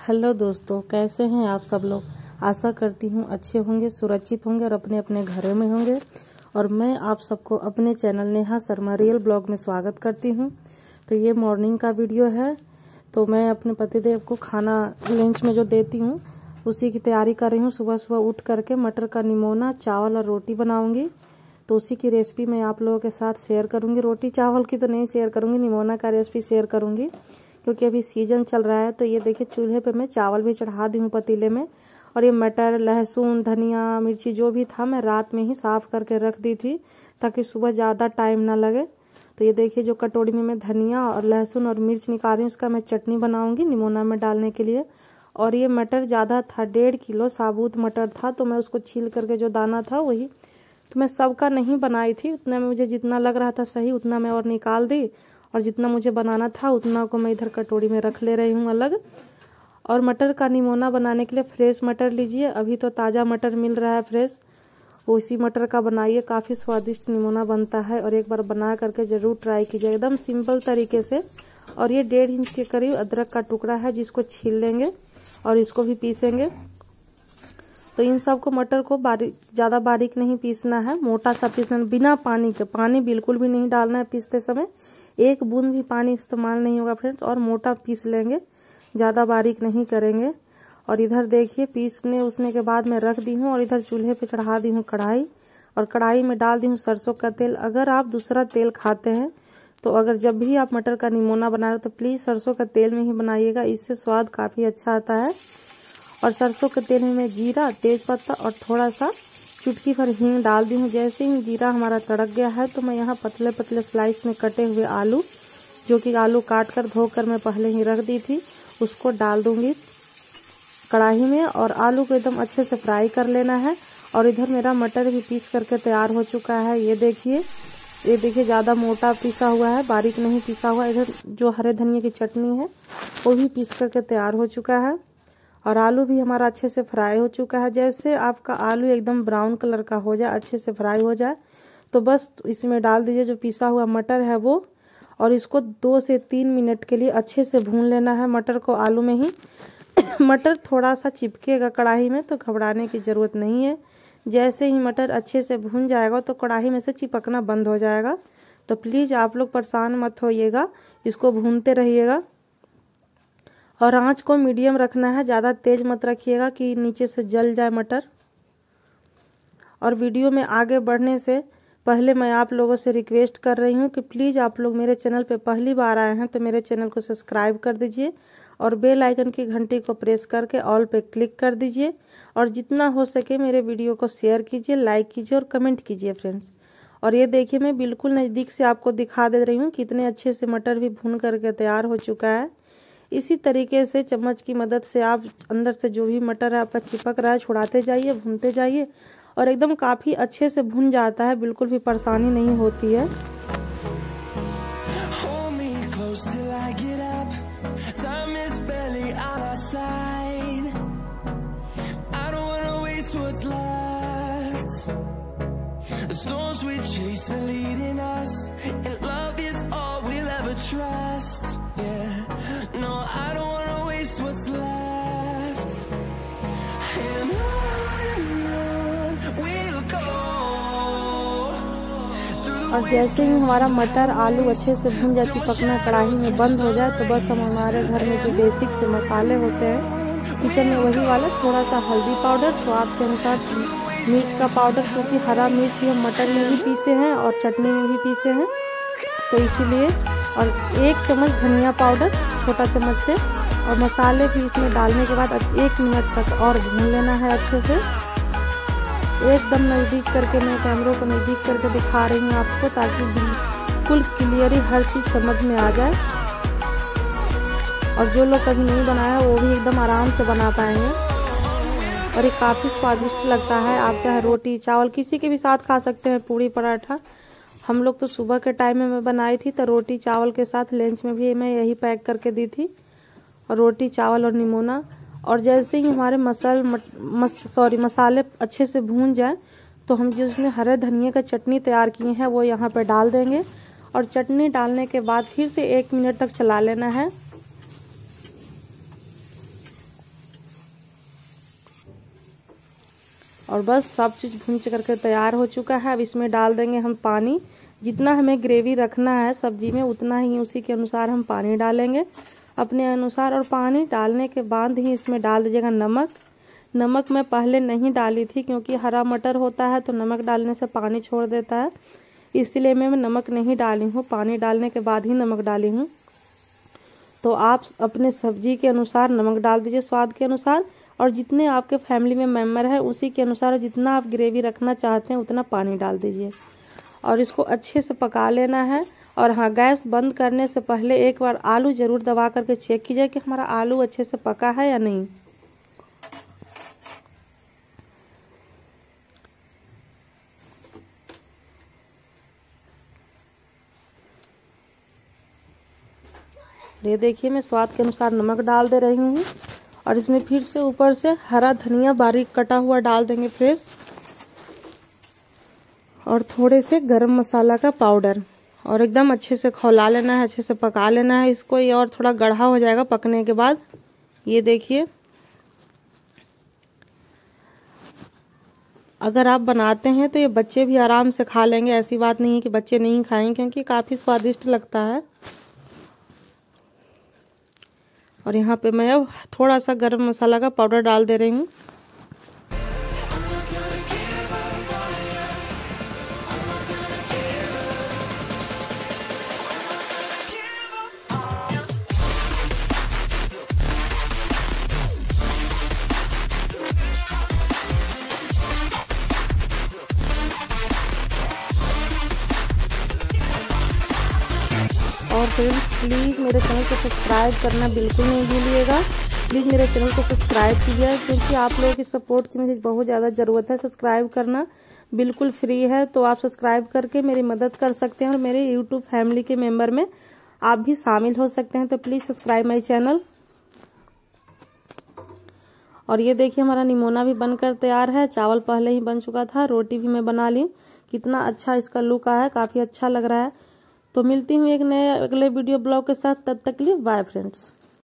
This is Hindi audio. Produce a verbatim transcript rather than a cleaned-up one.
हेलो दोस्तों, कैसे हैं आप सब लोग। आशा करती हूँ अच्छे होंगे, सुरक्षित होंगे और अपने अपने घरों में होंगे। और मैं आप सबको अपने channel Neha Sharma real blog में स्वागत करती हूँ। तो ये मॉर्निंग का वीडियो है। तो मैं अपने पतिदेव को खाना लंच में जो देती हूँ उसी की तैयारी कर रही हूँ। सुबह सुबह उठ करके मटर का निमोना, चावल और रोटी बनाऊँगी। तो उसी की रेसिपी मैं आप लोगों के साथ शेयर करूँगी। रोटी चावल की तो नहीं शेयर करूँगी, निमोना का रेसिपी शेयर करूँगी क्योंकि अभी सीजन चल रहा है। तो ये देखिए चूल्हे पे मैं चावल भी चढ़ा दी हूँ पतीले में। और ये मटर, लहसुन, धनिया, मिर्ची जो भी था मैं रात में ही साफ़ करके रख दी थी ताकि सुबह ज़्यादा टाइम ना लगे। तो ये देखिए जो कटोरी में मैं धनिया और लहसुन और मिर्च निकाल रही हूँ, उसका मैं चटनी बनाऊँगी निमोना में डालने के लिए। और ये मटर ज़्यादा था, डेढ़ किलो साबुत मटर था। तो मैं उसको छील करके जो दाना था वही, तो मैं सबका नहीं बनाई थी, उतना में मुझे जितना लग रहा था सही उतना मैं और निकाल दी। और जितना मुझे बनाना था उतना को मैं इधर कटोरी में रख ले रही हूँ अलग। और मटर का निमोना बनाने के लिए फ्रेश मटर लीजिए। अभी तो ताज़ा मटर मिल रहा है फ्रेश, उसी मटर का बनाइए, काफ़ी स्वादिष्ट निमोना बनता है। और एक बार बना करके ज़रूर ट्राई कीजिए, एकदम सिंपल तरीके से। और ये डेढ़ इंच के करीब अदरक का टुकड़ा है जिसको छील लेंगे और इसको भी पीसेंगे। तो इन सब को मटर को बारीक, ज़्यादा बारीक नहीं पीसना है, मोटा सा पीसना, बिना पानी के। पानी बिल्कुल भी नहीं डालना है पीसते समय, एक बूंद भी पानी इस्तेमाल नहीं होगा फ्रेंड्स। और मोटा पीस लेंगे, ज़्यादा बारीक नहीं करेंगे। और इधर देखिए पीसने उसने के बाद मैं रख दी हूँ। और इधर चूल्हे पे चढ़ा दी हूँ कढ़ाई, और कढ़ाई में डाल दी हूँ सरसों का तेल। अगर आप दूसरा तेल खाते हैं तो अगर जब भी आप मटर का निमोना बना रहे हो तो प्लीज़ सरसों का तेल में ही बनाइएगा, इससे स्वाद काफ़ी अच्छा आता है। और सरसों के तेल में मैं जीरा, तेज़पत्ता और थोड़ा सा चुटकी भर हींग डाल दी हूँ। जैसे ही जीरा हमारा तड़क गया है तो मैं यहाँ पतले पतले स्लाइस में कटे हुए आलू, जो कि आलू काट कर धोकर मैं पहले ही रख दी थी, उसको डाल दूंगी कढ़ाई में। और आलू को एकदम अच्छे से फ्राई कर लेना है। और इधर मेरा मटर भी पीस करके तैयार हो चुका है। ये देखिए, ये देखिए ज़्यादा मोटा पीसा हुआ है, बारीक नहीं पीसा हुआ। इधर जो हरे धनिया की चटनी है वो भी पीस करके तैयार हो चुका है। और आलू भी हमारा अच्छे से फ्राई हो चुका है। जैसे आपका आलू एकदम ब्राउन कलर का हो जाए, अच्छे से फ्राई हो जाए, तो बस इसमें डाल दीजिए जो पिसा हुआ मटर है वो। और इसको दो से तीन मिनट के लिए अच्छे से भून लेना है मटर को आलू में ही। मटर थोड़ा सा चिपकेगा कढ़ाई में, तो घबराने की ज़रूरत नहीं है। जैसे ही मटर अच्छे से भून जाएगा तो कढ़ाई में से चिपकना बंद हो जाएगा। तो प्लीज़ आप लोग परेशान मत होइएगा, इसको भूनते रहिएगा। और आंच को मीडियम रखना है, ज़्यादा तेज़ मत रखिएगा कि नीचे से जल जाए मटर। और वीडियो में आगे बढ़ने से पहले मैं आप लोगों से रिक्वेस्ट कर रही हूँ कि प्लीज़ आप लोग मेरे चैनल पे पहली बार आए हैं तो मेरे चैनल को सब्सक्राइब कर दीजिए और बेल आइकन की घंटी को प्रेस करके ऑल पे क्लिक कर दीजिए। और जितना हो सके मेरे वीडियो को शेयर कीजिए, लाइक कीजिए और कमेंट कीजिए फ्रेंड्स। और ये देखिए मैं बिल्कुल नज़दीक से आपको दिखा दे रही हूँ कितने अच्छे से मटर भी भून करके तैयार हो चुका है। इसी तरीके से चम्मच की मदद से आप अंदर से जो भी मटर है आपका चिपक रहा है छुड़ाते जाइए, भूनते जाइए। और एकदम काफ़ी अच्छे से भुन जाता है, बिल्कुल भी परेशानी नहीं होती है। और जैसे ही हमारा मटर आलू अच्छे से भुन जाए, चिपकना कढ़ाई में बंद हो जाए, तो बस हम हमारे घर में जो बेसिक से मसाले होते हैं किचन में वही वाला, थोड़ा सा हल्दी पाउडर, स्वाद के अनुसार मिर्च का पाउडर, क्योंकि हरा मिर्च हम मटर में भी पीसे हैं और चटनी में भी पीसे हैं तो इसीलिए। और एक चम्मच धनिया पाउडर छोटा चम्मच से। और मसाले भी इसमें डालने के बाद एक मिनट तक और भून लेना है अच्छे से। एकदम नज़दीक करके मैं कैमरों को नज़दीक करके दिखा रही हूँ आपको, ताकि बिल्कुल क्लियरली हर चीज़ समझ में आ जाए। और जो लोग कभी नहीं बनाया वो भी एकदम आराम से बना पाएंगे। और ये काफ़ी स्वादिष्ट लगता है। आप चाहे रोटी चावल किसी के भी साथ खा सकते हैं, पूड़ी पराठा। हम लोग तो सुबह के टाइम में मैं बनाई थी तो रोटी चावल के साथ लंच में भी मैं यही पैक करके दी थी, और रोटी चावल और निमोना। और जैसे ही हमारे मसल मस सॉरी मसाले अच्छे से भून जाए तो हम जिसमें हरे धनिया का चटनी तैयार किए हैं वो यहाँ पे डाल देंगे। और चटनी डालने के बाद फिर से एक मिनट तक चला लेना है। और बस सब चीज़ भून करके तैयार हो चुका है। अब इसमें डाल देंगे हम पानी। जितना हमें ग्रेवी रखना है सब्जी में उतना ही उसी के अनुसार हम पानी डालेंगे अपने अनुसार। और पानी डालने के बाद ही इसमें डाल दीजिएगा नमक। नमक मैं पहले नहीं डाली थी क्योंकि हरा मटर होता है तो नमक डालने से पानी छोड़ देता है, इसलिए मैं नमक नहीं डाली हूँ, पानी डालने के बाद ही नमक डाली हूँ। तो आप अपने सब्जी के अनुसार नमक डाल दीजिए स्वाद के अनुसार, और जितने आपके फैमिली में मेम्बर है उसी के अनुसार जितना आप ग्रेवी रखना चाहते हैं उतना पानी डाल दीजिए और इसको अच्छे से पका लेना है। और हाँ, गैस बंद करने से पहले एक बार आलू ज़रूर दबा करके चेक कीजिए कि हमारा आलू अच्छे से पका है या नहीं। ये देखिए मैं स्वाद के अनुसार नमक डाल दे रही हूँ और इसमें फिर से ऊपर से हरा धनिया बारीक कटा हुआ डाल देंगे फ्रेश, और थोड़े से गरम मसाला का पाउडर, और एकदम अच्छे से खौला लेना है, अच्छे से पका लेना है इसको। ये और थोड़ा गाढ़ा हो जाएगा पकने के बाद। ये देखिए, अगर आप बनाते हैं तो ये बच्चे भी आराम से खा लेंगे, ऐसी बात नहीं है कि बच्चे नहीं खाएंगे क्योंकि काफ़ी स्वादिष्ट लगता है। और यहाँ पे मैं अब थोड़ा सा गरम मसाला का पाउडर डाल दे रही हूँ। और फ्रेंड्स प्लीज़ मेरे चैनल को सब्सक्राइब करना बिल्कुल नहीं भूलिएगा। प्लीज़ मेरे चैनल को सब्सक्राइब कीजिए क्योंकि आप लोगों की सपोर्ट की मुझे बहुत ज़्यादा ज़रूरत है। सब्सक्राइब करना बिल्कुल फ्री है, तो आप सब्सक्राइब करके मेरी मदद कर सकते हैं और मेरे यूट्यूब फैमिली के मेंबर में आप भी शामिल हो सकते हैं। तो प्लीज़ सब्सक्राइब माई चैनल। और ये देखिए हमारा निमोना भी बनकर तैयार है। चावल पहले ही बन चुका था, रोटी भी मैं बना ली। कितना अच्छा इसका लुक आया है, काफ़ी अच्छा लग रहा है। तो मिलती हूँ एक नए अगले वीडियो ब्लॉग के साथ, तब तक के लिए बाय फ्रेंड्स।